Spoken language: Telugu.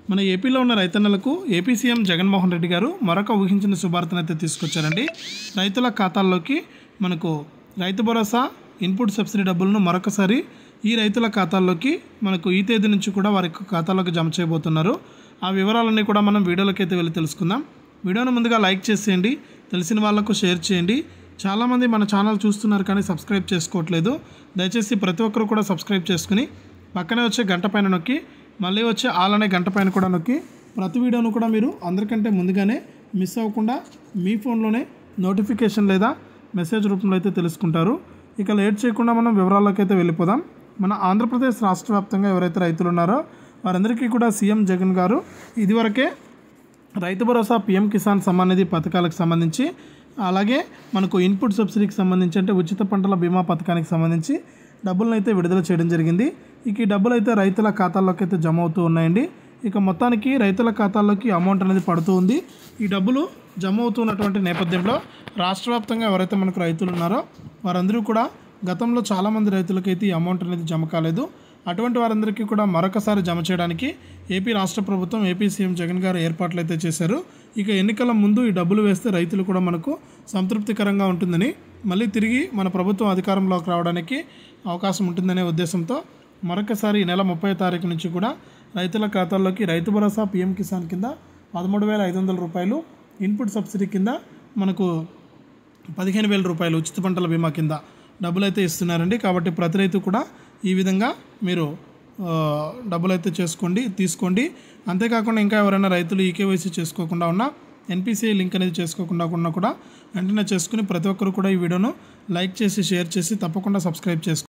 మన ఏపీలో ఉన్న రైతన్నలకు ఏపీ సీఎం జగన్మోహన్ రెడ్డి గారు మరొక ఊహించిన శుభార్తనైతే తీసుకొచ్చారండి. రైతుల ఖాతాల్లోకి మనకు రైతు భరోసా ఇన్పుట్ సబ్సిడీ డబ్బులను మరొకసారి ఈ రైతుల ఖాతాల్లోకి మనకు ఈ తేదీ నుంచి కూడా వారి ఖాతాలోకి జమ చేయబోతున్నారు. ఆ వివరాలన్నీ కూడా మనం వీడియోలోకి అయితే వెళ్ళి తెలుసుకుందాం. వీడియోను ముందుగా లైక్ చేసేయండి, తెలిసిన వాళ్ళకు షేర్ చేయండి. చాలామంది మన ఛానల్ చూస్తున్నారు కానీ సబ్స్క్రైబ్ చేసుకోవట్లేదు. దయచేసి ప్రతి ఒక్కరు కూడా సబ్స్క్రైబ్ చేసుకుని పక్కనే వచ్చే గంట పైన నొక్కి మళ్ళీ వచ్చే ఆల్ అనే గంట పైన కూడా నొక్కి ప్రతి వీడియోను కూడా మీరు అందరికంటే ముందుగానే మిస్ అవ్వకుండా మీ ఫోన్లోనే నోటిఫికేషన్ లేదా మెసేజ్ రూపంలో అయితే తెలుసుకుంటారు. ఇక లేట్ చేయకుండా మనం వివరాల్లోకి అయితే వెళ్ళిపోదాం. మన ఆంధ్రప్రదేశ్ రాష్ట్ర వ్యాప్తంగా ఎవరైతే రైతులు ఉన్నారో వారందరికీ కూడా సీఎం జగన్ గారు ఇదివరకే రైతు భరోసా పీఎం కిసాన్ సమ్మాన్ నిధి పథకాలకు సంబంధించి, అలాగే మనకు ఇన్పుట్ సబ్సిడీకి సంబంధించి అంటే ఉచిత పంటల బీమా పథకానికి సంబంధించి డబ్బులను అయితే విడుదల చేయడం జరిగింది. ఇక ఈ డబ్బులు అయితే రైతుల ఖాతాల్లోకి అయితే జమ అవుతూ ఉన్నాయండి. ఇక మొత్తానికి రైతుల ఖాతాల్లోకి అమౌంట్ అనేది పడుతూ ఉంది. ఈ డబ్బులు జమ అవుతున్నటువంటి నేపథ్యంలో రాష్ట్ర వ్యాప్తంగా ఎవరైతే మనకు రైతులు ఉన్నారో వారందరూ కూడా గతంలో చాలామంది రైతులకైతే ఈ అమౌంట్ అనేది జమ కాలేదు. అటువంటి వారందరికీ కూడా మరొకసారి జమ చేయడానికి ఏపీ రాష్ట్ర ప్రభుత్వం ఏపీ సీఎం జగన్ గారు ఏర్పాట్లు అయితే చేశారు. ఇక ఎన్నికల ముందు ఈ డబ్బులు వేస్తే రైతులు కూడా మనకు సంతృప్తికరంగా ఉంటుందని, మళ్ళీ తిరిగి మన ప్రభుత్వం అధికారంలోకి రావడానికి అవకాశం ఉంటుందనే ఉద్దేశంతో మరొకసారి ఈ నెల 30వ తారీఖు నుంచి కూడా రైతుల ఖాతాల్లోకి రైతు భరోసా పీఎం కిసాన్ కింద 13,500 రూపాయలు, ఇన్పుట్ సబ్సిడీ కింద మనకు 15,000 రూపాయలు ఉచిత పంటల బీమా కింద డబ్బులు అయితే ఇస్తున్నారండి. కాబట్టి ప్రతి రైతు కూడా ఈ విధంగా మీరు డబ్బులు అయితే తీసుకోండి. అంతేకాకుండా ఇంకా ఎవరైనా రైతులు ఈకేవైసీ చేసుకోకుండా ఉన్నా, ఎన్పిసిఐ లింక్ అనేది చేసుకోకుండా ఉన్నా కూడా వెంటనే చేసుకుని ప్రతి ఒక్కరు కూడా ఈ వీడియోను లైక్ చేసి షేర్ చేసి తప్పకుండా సబ్స్క్రైబ్ చేసుకోండి.